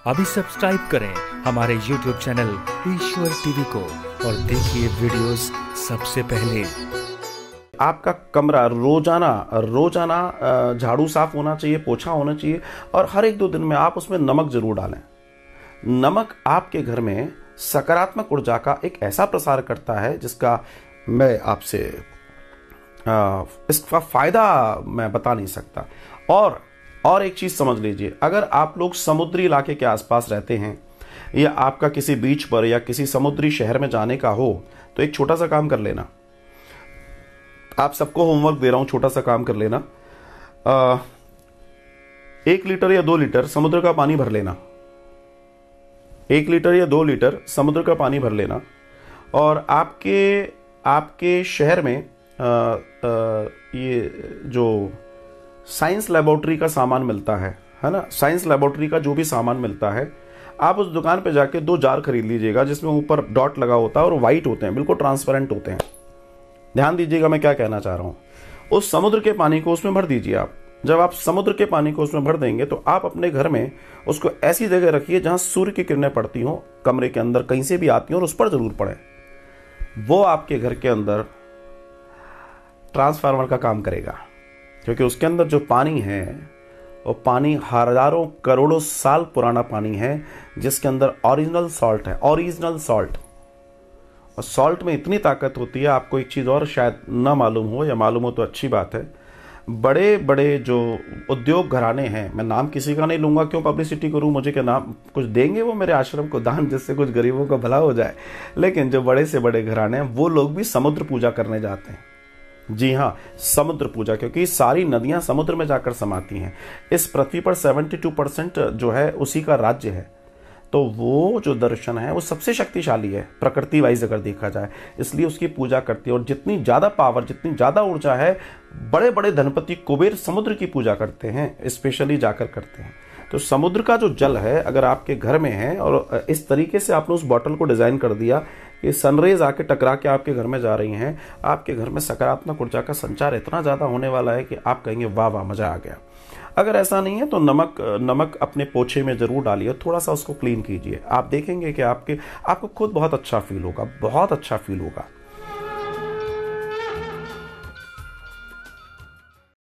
अभी सब्सक्राइब करें हमारे YouTube चैनल ईश्वर टीवी को और देखिए वीडियोस सबसे पहले। आपका कमरा रोजाना रोजाना झाड़ू साफ होना चाहिए, पोछा होना चाहिए और हर एक दो दिन में आप उसमें नमक जरूर डालें। नमक आपके घर में सकारात्मक ऊर्जा का एक ऐसा प्रसार करता है जिसका मैं आपसे इसका फायदा मैं बता नहीं सकता। और एक चीज समझ लीजिए, अगर आप लोग समुद्री इलाके के आसपास रहते हैं या आपका किसी बीच पर या किसी समुद्री शहर में जाने का हो तो एक छोटा सा काम कर लेना। आप सबको होमवर्क दे रहा हूं, छोटा सा काम कर लेना। 1 लीटर या 2 लीटर समुद्र का पानी भर लेना। 1 लीटर या 2 लीटर समुद्र का पानी भर लेना और आपके शहर में ये जो साइंस लेबोरेटरी का सामान मिलता है ना, साइंस लेबोरेटरी का जो भी सामान मिलता है, आप उस दुकान पे जाके 2 जार खरीद लीजिएगा जिसमें ऊपर डॉट लगा होता है और वाइट होते हैं, बिल्कुल ट्रांसपेरेंट होते हैं। ध्यान दीजिएगा मैं क्या कहना चाह रहा हूं। उस समुद्र के पानी को उसमें भर दीजिए आप। जब आप समुद्र के पानी को उसमें भर देंगे तो आप अपने घर में उसको ऐसी जगह रखिए जहां सूर्य की किरणें पड़ती हों, कमरे के अंदर कहीं से भी आती हों और उस पर जरूर पड़े। वो आपके घर के अंदर ट्रांसफार्मर का काम करेगा, क्योंकि उसके अंदर जो पानी है वो पानी हजारों करोड़ों साल पुराना पानी है जिसके अंदर ओरिजिनल सॉल्ट है, ओरिजिनल सॉल्ट। और सॉल्ट में इतनी ताकत होती है, आपको एक चीज़ और शायद ना मालूम हो या मालूम हो तो अच्छी बात है, बड़े बड़े जो उद्योग घराने हैं, मैं नाम किसी का नहीं लूंगा, क्यों पब्लिसिटी करूं, मुझे क्या नाम कुछ देंगे वो मेरे आश्रम को दान जिससे कुछ गरीबों का भला हो जाए। लेकिन जो बड़े से बड़े घराने हैं वो लोग भी समुद्र पूजा करने जाते हैं। जी हाँ, समुद्र पूजा, क्योंकि सारी नदियां समुद्र में जाकर समाती हैं। इस पृथ्वी पर 72% जो है उसी का राज्य है। तो वो जो दर्शन है वो सबसे शक्तिशाली है प्रकृति वाइज अगर देखा जाए, इसलिए उसकी पूजा करती है। और जितनी ज़्यादा पावर, जितनी ज़्यादा ऊर्जा है, बड़े बड़े धनपति कुबेर समुद्र की पूजा करते हैं, स्पेशली जाकर करते हैं। तो समुद्र का जो जल है अगर आपके घर में है और इस तरीके से आपने उस बॉटल को डिज़ाइन कर दिया कि सनरेज आके टकरा के आपके घर में जा रही हैं, आपके घर में सकारात्मक ऊर्जा का संचार इतना ज़्यादा होने वाला है कि आप कहेंगे वाह वाह मज़ा आ गया। अगर ऐसा नहीं है तो नमक अपने पोछे में ज़रूर डालिए, थोड़ा सा उसको क्लीन कीजिए। आप देखेंगे कि आपको खुद बहुत अच्छा फील होगा, बहुत अच्छा फील होगा।